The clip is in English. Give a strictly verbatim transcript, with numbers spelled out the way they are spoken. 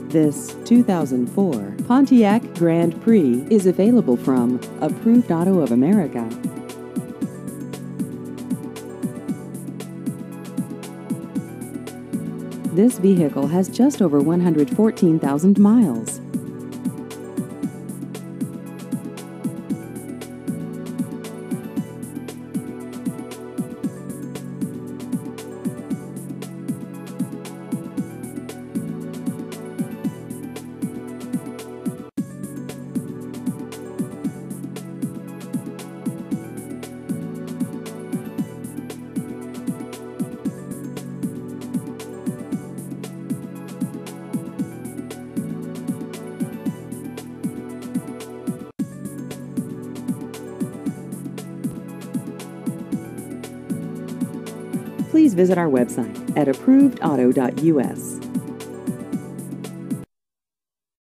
This two thousand four Pontiac Grand Prix is available from Approved Auto of America. This vehicle has just over one hundred fourteen thousand miles. Please visit our website at approved auto dot U S.